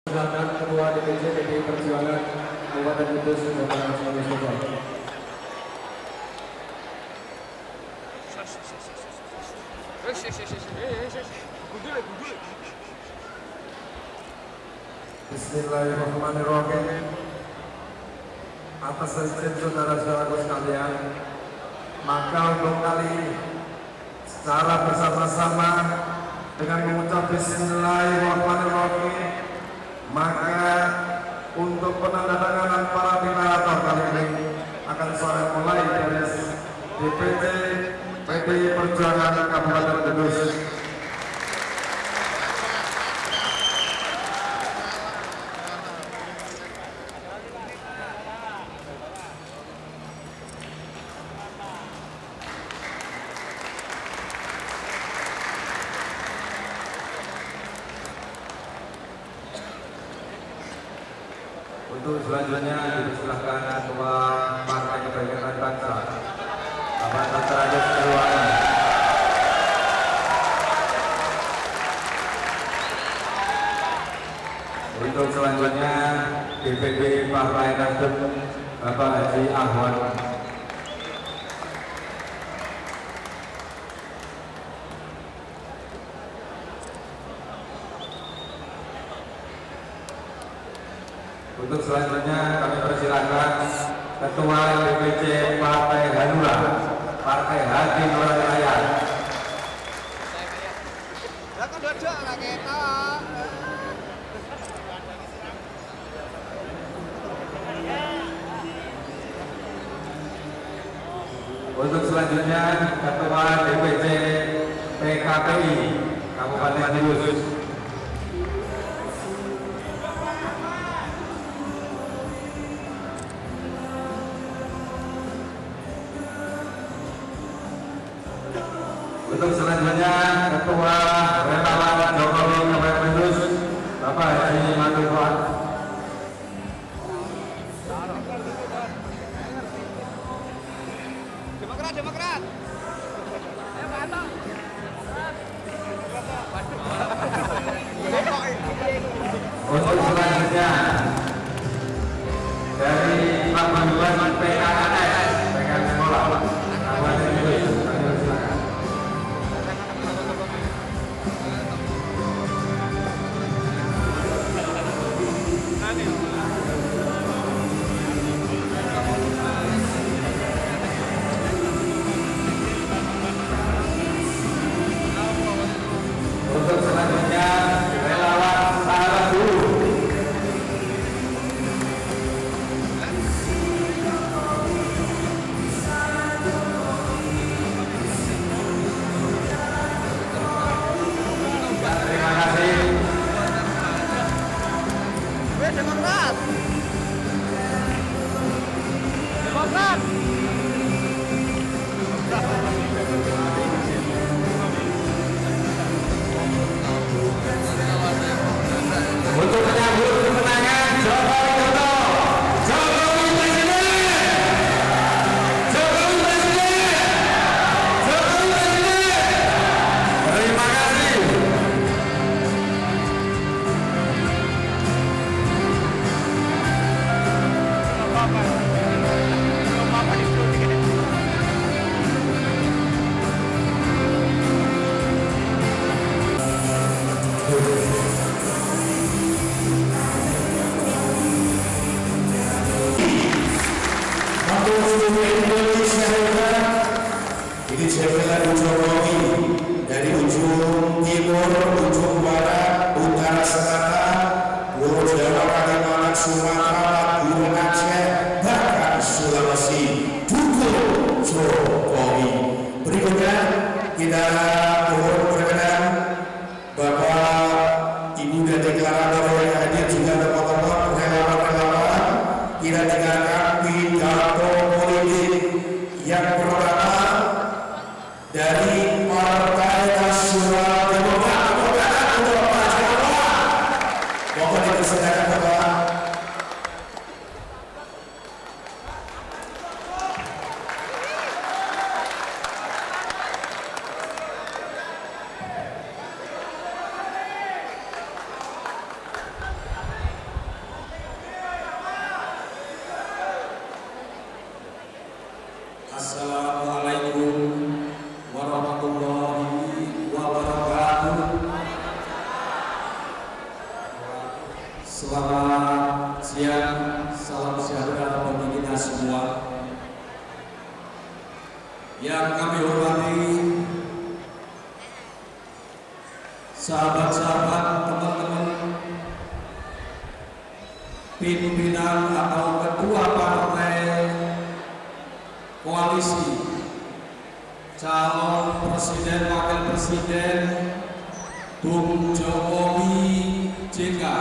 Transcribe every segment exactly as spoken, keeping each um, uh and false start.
Ketua D P C P D I Perjuangan Kabupaten Kudus, Bapak Musthofa. Bismillahirrahmanirrahim. Atas izin saudara-saudaraku sekalian, maka untuk kali ini secara bersama-sama dengan mengucap Bismillahirrahmanirrahim, maka untuk penandatanganan para deklarator kali ini akan saya mulai dari D P C P D I Perjuangan Kabupaten Kudus. Untuk selanjutnya dipersilahkan Ketua Partai Kebangkitan Bangsa, Bapak Deklarasi Dukungan. Untuk selanjutnya D P D Partai Nasdem, Bapak Haji Ahwan. Untuk selanjutnya kami persilakan Ketua D P C Partai Hanura, Partai Hati Nurani Raya. Untuk selanjutnya Ketua D P C P K P I Kabupaten Kudus. Untuk selanjutnya Ketua Relawan Jokowi Kabupaten Kudus, Bapak Haji Musthofa. Demokrat, Demokrat. Ayo Pak. Untuk selanjutnya dari Pak Panduan P K N S, P K N Sekolah Kabupaten Kudus. Untuk selanjutnya relawan sahabat guru. Terima kasih. Demokrat. Demokrat. Untuk menyambut kemenangan Jokowi Dodo, Jokowi Presiden, Jokowi Presiden, Jokowi Presiden. Terima kasih. Ini jabatan Jokowi dari ujung timur, ujung barat, utara, selatan, Pulau Jawa, Kalimantan, Sumatera, Madura, Aceh, bahkan Sulawesi. Dukung Jokowi. Berikutnya kita mohon perkenan Bapak, Ibu dan deklarator yang hadir juga teman-teman relawan-relawan. Kita dengarkan pidato politik yang pertama dari Partai Nasional Demokrat. Untuk Pak Jokowi, mohon dipersilakan Bapak. Selamat siang, salam sejahtera bagi kita semua. Yang kami hormati sahabat-sahabat, teman-teman pimpinan atau ketua partai koalisi calon presiden wakil presiden Bung Jokowi J K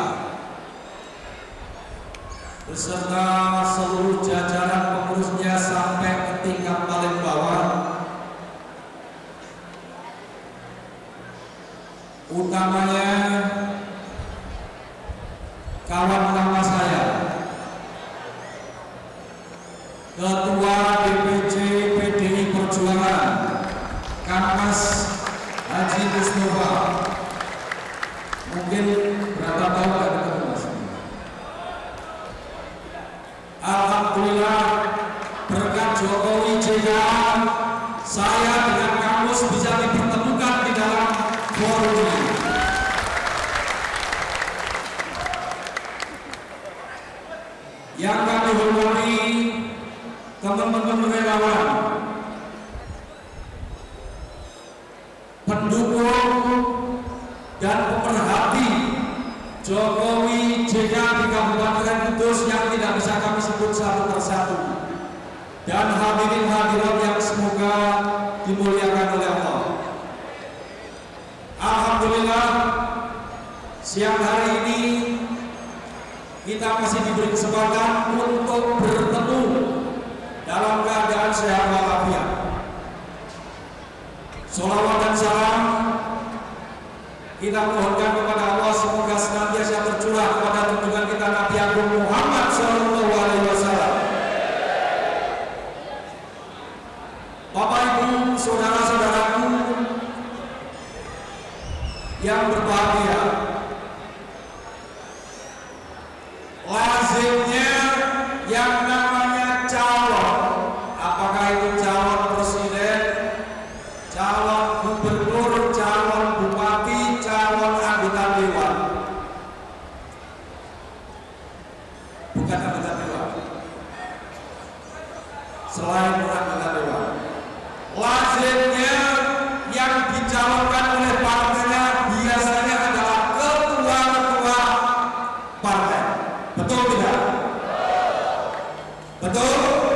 beserta seluruh jajaran pengurusnya sampai ke tingkat paling bawah, utamanya kawan lama saya, Ketua D P C P D I Perjuangan Kampus Haji Musthofa. Mungkin berapa tahun gak ketemu Mas? Alhamdulillah berkat Jokowi J K saya dengan kamus bisa dipertemukan di dalam forum ini. Yang kami hormati teman-teman relawan, pendukung dan pemerhati Jokowi J K di Kabupaten Kudus yang tidak bisa kami sebut satu persatu, dan hadirin hadirat yang semoga dimuliakan oleh Allah. Alhamdulillah siang hari ini kita masih diberi kesempatan untuk bertemu dalam keadaan sehat walafiat. Sholawat dan salam kita mohonkan kepada Allah semoga senantiasa tercurah kepada junjungan kita Nabi Agung Muhammad Shallallahu Alaihi Wasallam. Bapak Ibu, saudara-saudaraku yang berbahagia, lazimnya yang namanya calon, apakah itu calon presiden, calon gubernur, calon bupati, calon anggota dewan, bukan anggota dewan, selain anggota dewan, lazimnya yang dicalonkan oleh partainya biasanya adalah ketua-ketua partai. Betul tidak? Betul?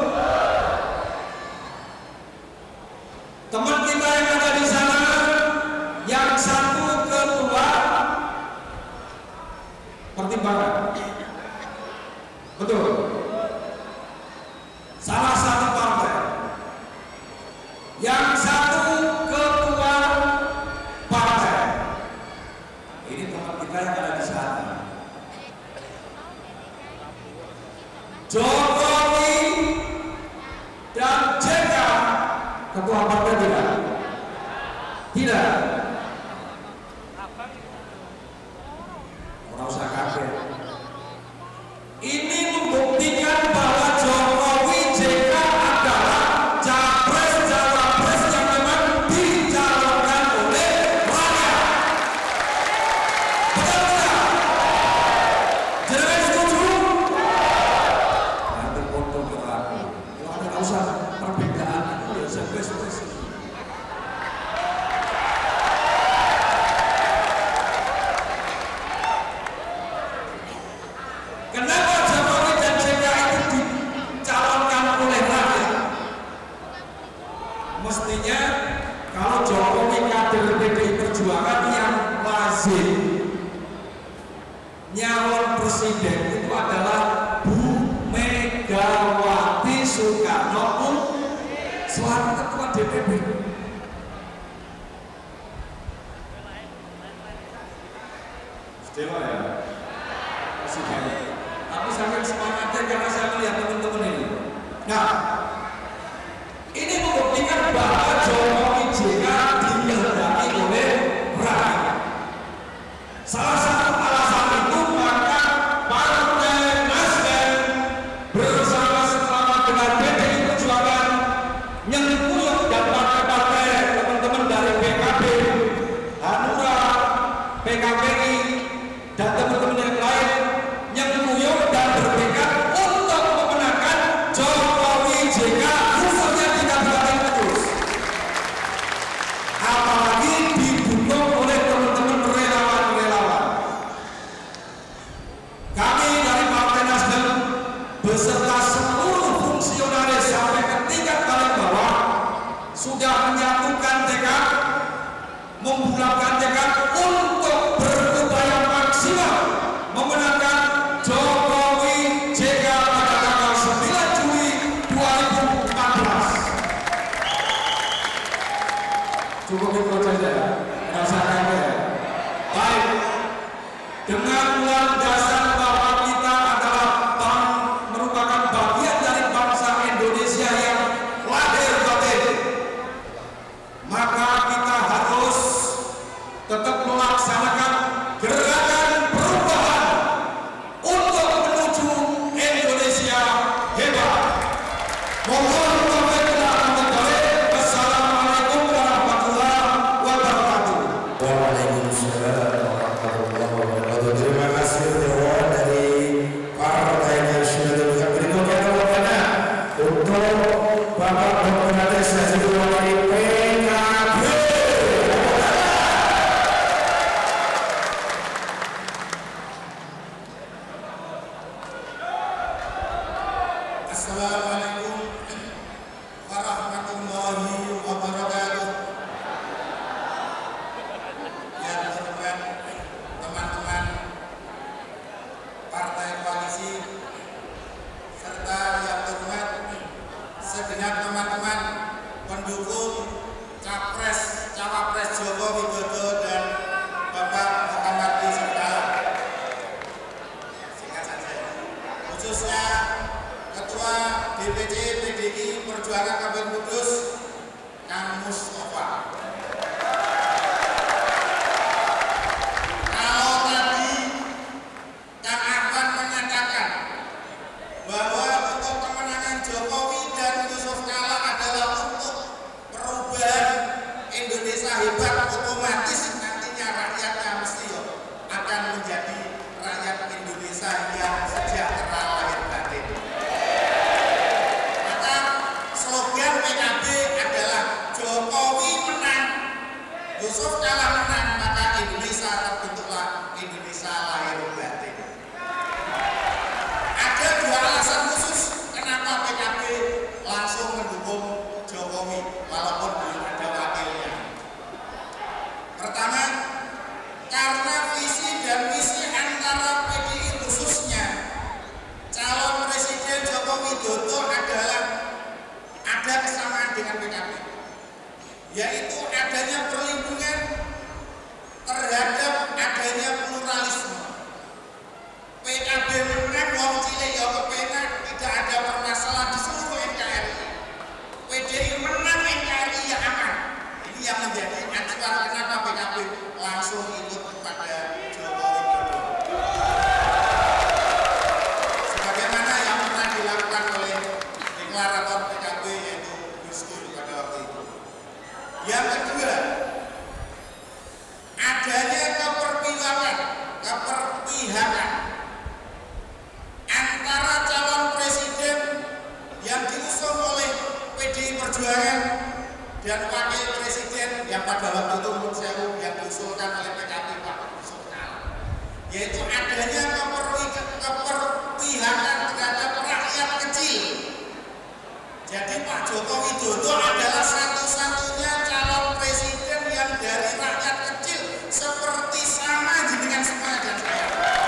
Teman kita yang ada di sana, yang satu ketua pertimbangan. Betul? Salah satu partai. Yang satu ketua partai. Ini teman kita yang ada di sana. Jokowi dan J K ketua partai tidak? Tidak. Orang usah kaget. Ini membuktikan bahwa Jokowi J K adalah capres-cawapres yang memang dicalonkan oleh rakyat. Betul tidak? Jangan setuju? Nanti foto kita aku. Kalau ada usah perbedaan itu ya sukses-sukses. Kenapa Jokowi dan J K itu dicalonkan oleh rakyat? Mestinya kalau Jokowi kader P D I Perjuangan yang lazim nyalon presiden itu adalah Bu Megawati Soekarno Putri selaku ketua D P P. Dewa ya, presiden. Tapi sampai semangatnya karena saya melihat teman-teman ini. Nah, ini membuktikan bahwa Jokowi J K dikehendaki oleh rakyat. Salah satu alasan itu maka Partai Nasdem bersama-sama dengan P D I Perjuangan nyengkuyung dan partai-partai teman-teman dari P K B, Hanura, P K B I, dan teman-teman yang lain beserta seluruh fungsionaris sampai ke tingkat paling bawah sudah menyatukan tekad, membulatkan tekad untuk berupaya maksimal memenangkan Jokowi J K pada tanggal sembilan Juli dua ribu empat belas. Cukup itu saja, rasakan ya. Baik, dengan landasan bahwa kita adalah bang, merupakan bagian dari bangsa Indonesia yang lahir batin, maka kita harus tetap melaksanakan gerakan perubahan untuk menuju Indonesia hebat. Mohon taufiq dan hidayah. Wassalamualaikum warahmatullahi wabarakatuh. Waalaikumsalam warahmatullahi wabarakatuh. Terima kasih teman dari Partai Nasional berikutnya kepada untuk Bapak Deklarasi Dukungan dari P K B. Assalamualaikum warahmatullahi wabarakatuh. Yang terhormat teman-teman partai koalisi serta yang terhormat segenap teman-teman pendukung capres cawapres Joko Widodo dan Bapak Muhammad Musthofa. Singkat saja, khususnya Ketua D P C P D I Perjuangan Kabupaten Kudus, Kang Musthofa. Kalau tadi Kang Ahmad menyatakan bahwa untuk kemenangan Jokowi dan Yusuf Kala adalah untuk perubahan Indonesia hebat, otomatis nantinya rakyatnya mesti akan menjadi rakyat Indonesia yang sejahtera lahir batin. Maka slogan P K B adalah Jokowi menang, Yusuf Kala menang, maka Indonesia terbentuklah Indonesia lahir batin. Ada dua alasan khusus kenapa P K B langsung mendukung Jokowi walaupun belum ada wakilnya. Pertama, karena visi dan misi antara P D I khususnya calon Presiden Joko Widodo adalah ada kesamaan dengan P K B, yaitu adanya perlindungan terhadap adanya pluralisme. P K B menang, wong cilik ya kepenak, tidak ada permasalahan di seluruh N K R I. P D I menang, N K R I ya aman. Ini yang menjadi acuan kenapa P K B langsung ikut kepada Joko Widodo. Sebagaimana yang pernah dilakukan oleh deklarator P K B yaitu Kudus pada waktu itu. Yang kedua, adanya keperpihakan, keperpihakan antara calon presiden yang diusung oleh P D I Perjuangan dan wakil presiden yang pada waktu itu menurut saya yang diusulkan oleh P K B Pak Yusuf Kala, yaitu adanya keperpihakan terhadap rakyat kecil. Jadi Pak Joko Widodo adalah satu-satunya calon presiden yang dari rakyat kecil seperti sama jenengan semua dan saya.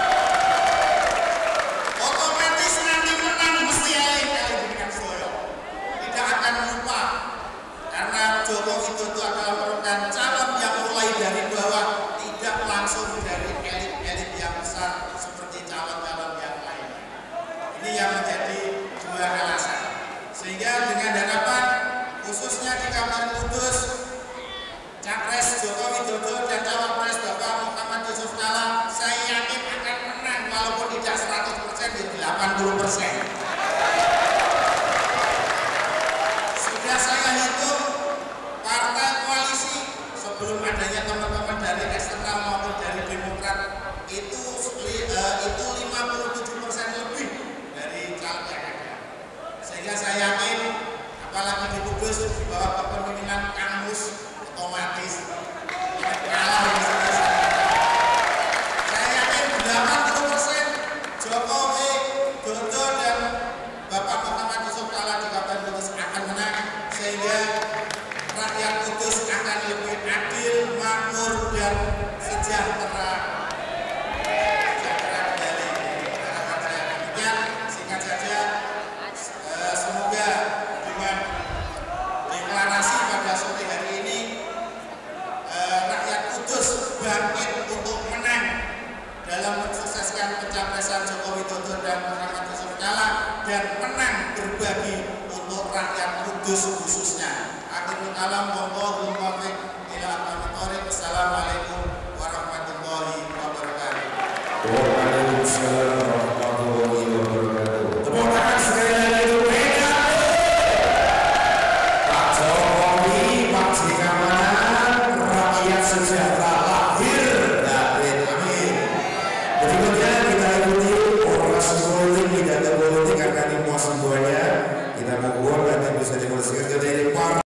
Otomatis nanti menang mesti eling kali jenengan soyo. Tidak akan lupa karena Joko Widodo adalah merupakan calon yang mulai dari bawah, tidak langsung dari elit-elit yang besar seperti calon-calon yang lain. Ini yang menjadi dua alasan. Sehingga dengan harapan khususnya di Kabupaten Kudus, Capres Joko Widodo dan Cawapres Bapak Muhammad Yusuf Kala, saya yakin akan menang walaupun tidak seratus persen di delapan puluh persen. Sudah saya hitung partai koalisi sebelum adanya teman-teman dari eksternal maupun dari Demokrat itu itu lima puluh tujuh persen lebih dari calon yang ada. Sehingga saya yakin apalagi di Kudus di bawah kepemimpinan Kang Mus otomatis kalah yang selesai. Saya yakin delapan puluh persen Jokowi, Dodo dan Widodo dan Muhammad Yusuf Kala dan menang berbagi untuk rakyat Kudus khususnya. Akhirul kalam, monggo